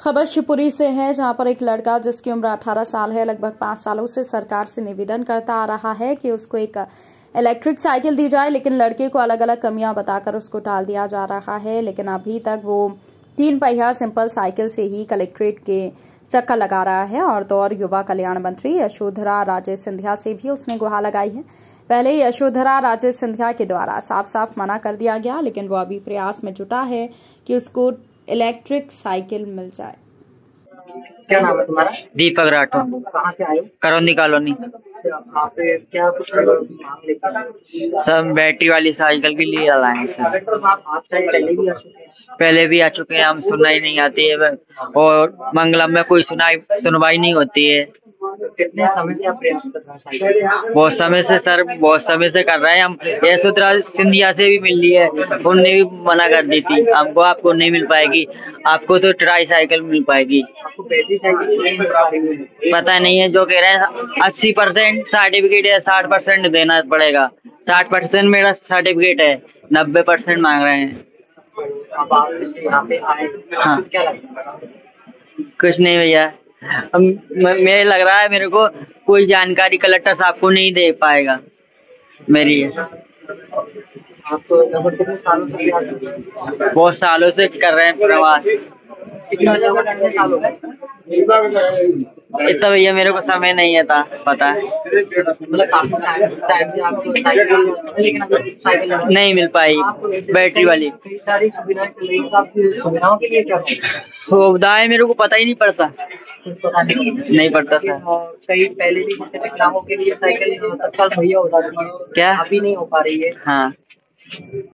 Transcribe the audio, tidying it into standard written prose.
खबर शिवपुरी से है, जहां पर एक लड़का जिसकी उम्र 18 साल है, लगभग 5 सालों से सरकार से निवेदन करता आ रहा है कि उसको एक इलेक्ट्रिक साइकिल दी जाए, लेकिन लड़के को अलग अलग कमियां बताकर उसको टाल दिया जा रहा है। लेकिन अभी तक वो 3 पहिया सिंपल साइकिल से ही कलेक्ट्रेट के चक्कर लगा रहा है। और तो और युवा कल्याण मंत्री यशोधरा राजे सिंधिया से भी उसने गुहार लगाई है। पहले यशोधरा राजे सिंधिया के द्वारा साफ साफ मना कर दिया गया, लेकिन वो अभी प्रयास में जुटा है कि उसको इलेक्ट्रिक साइकिल मिल जाए। क्या नाम है तुम्हारा? दीपक राठौर। कहाँ से आए हो? करौंदी कॉलोनी। आप क्या कुछ मांग लेकर आए हो? सब बैटरी वाली साइकिल के लिए लाए हैं सर। आप चाहे पहले भी आ चुके हैं? पहले भी आ चुके हैं, हम सुनाई नहीं आती है और मंगलम में कोई सुनवाई नहीं होती है। कितने समय से आप प्रयास कर रहे हैं साइकिल? बहुत समय से सर, बहुत समय से कर रहे हैं हम। यशोधरा सिंधिया से भी मिल ली है, उनने भी मना कर दी थी हमको, आपको नहीं मिल पाएगी, आपको तो ट्राई साइकिल मिल पाएगी। आपको बैटरी साइकिल नहीं मिल पा रही है? पता नहीं है, जो कह रहे हैं 80% सर्टिफिकेट है, 60% देना पड़ेगा। 60% मेरा सर्टिफिकेट है, 90% मांग रहे हैं। अब आप जैसे यहाँ पे आए, हाँ। क्या लगता है? कुछ नहीं भैया, मेरे लग रहा है मेरे को कोई जानकारी कलेक्टर साहब को नहीं दे पाएगा मेरी। आप तो लगभग कितने सालों से प्रयास कर रहे हैं? बहुत सालों से कर रहे हैं प्रवास। कितने साल हो गए? इतना भैया मेरे को समय नहीं है था पता है। मतलब काफी टाइम से आपको साइकिल, लेकिन अभी साइकिल नहीं मिल पाई बैटरी वाली। कई सारी सुविधाएं चल रही है, तो आपकी सुविधाओं के लिए क्या सुविधाएं मेरे को पता ही नहीं पड़ता। पता नहीं पड़ता सर। कई पहले भी जैसे विकलांगों के लिए साइकिल तत्काल मुहैया होता था, क्या अभी नहीं हो पा रही है? हाँ।